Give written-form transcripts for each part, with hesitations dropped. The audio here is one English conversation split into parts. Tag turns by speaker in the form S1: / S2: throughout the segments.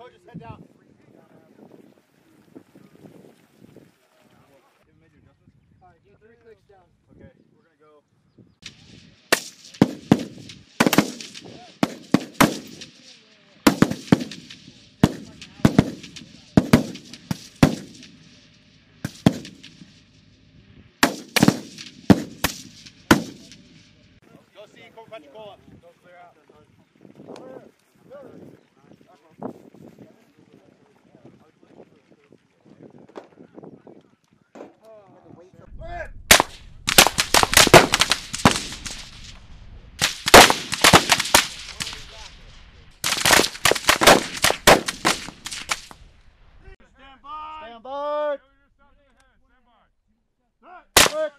S1: just head down. Alright, do 3 clicks down. Okay, we're gonna go. Go see, come punch your goal up. Go clear out. Stand by. Quick.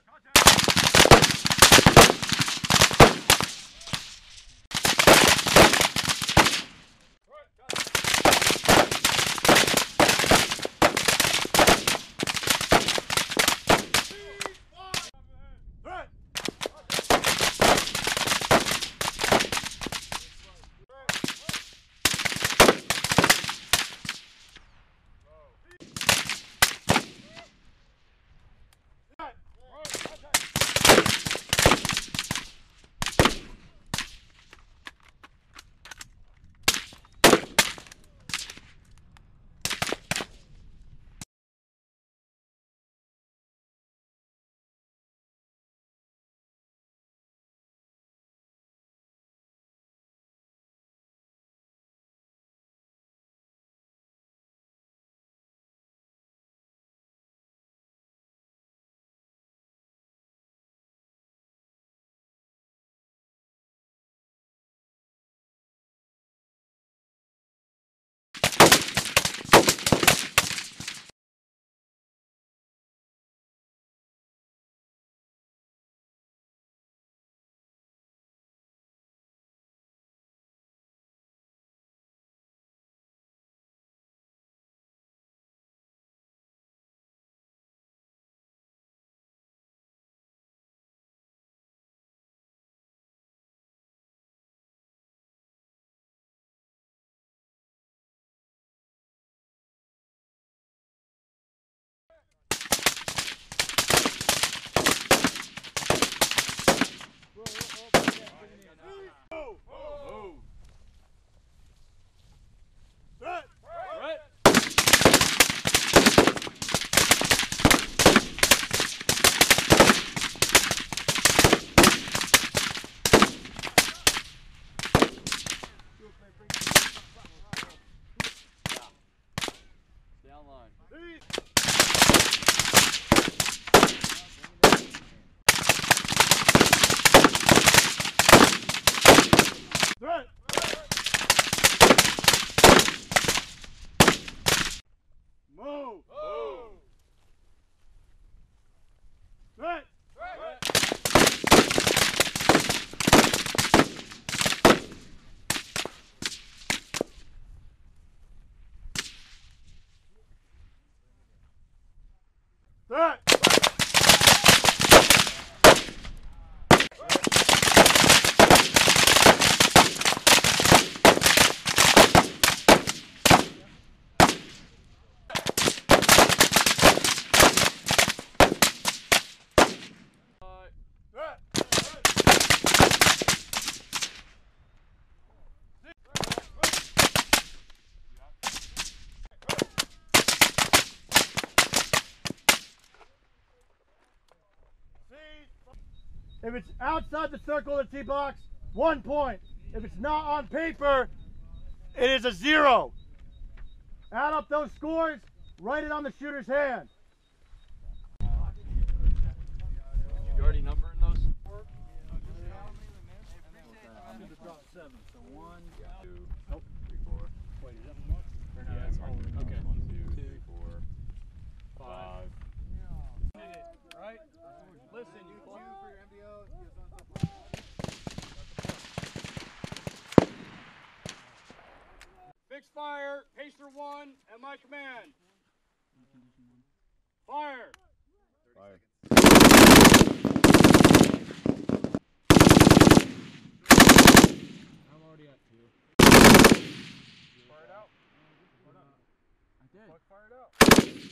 S1: If it's outside the circle of the tee box, 1 point. If it's not on paper, it is a 0. Add up those scores, write it on the shooter's hand.
S2: You already numbering those?
S1: I'm going to drop 7. So 1, 2,
S2: Nope. 3, 4.
S1: Wait, is that one more? Or no, that's all.
S2: Okay. 1, 2, 3, 4, 5.
S1: Right? Listen, you for your MDO. Fixed fire, pacer 1 at my command. Fire.
S2: Fire.
S1: I'm already at 2. Fire it out.
S3: I did.
S2: Fuck, fire it out.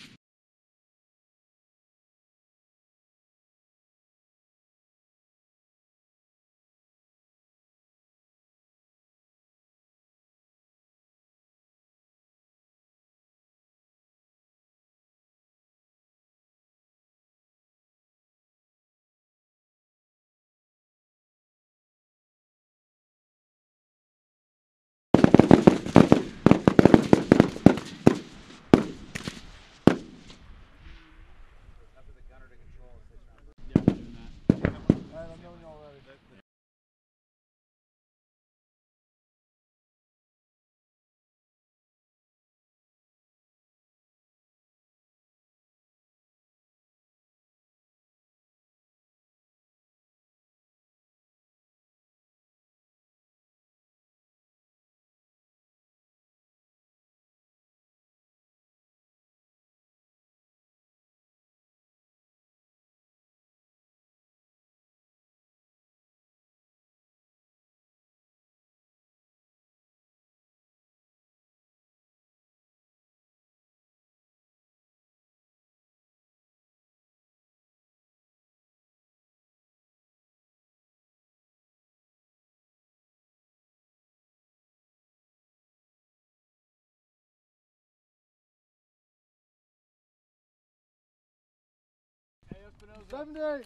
S3: Espinosa.
S1: 70.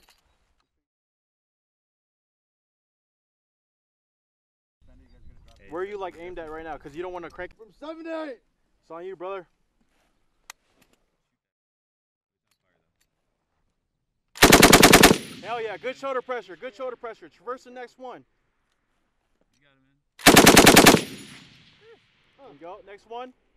S4: Where are you like aimed at right now? Because you don't want to crank.
S1: From 70.
S4: It's on you, brother. Hell yeah, good shoulder pressure, good shoulder pressure. Traverse the next one.
S3: You got him in.
S4: There you go, next one.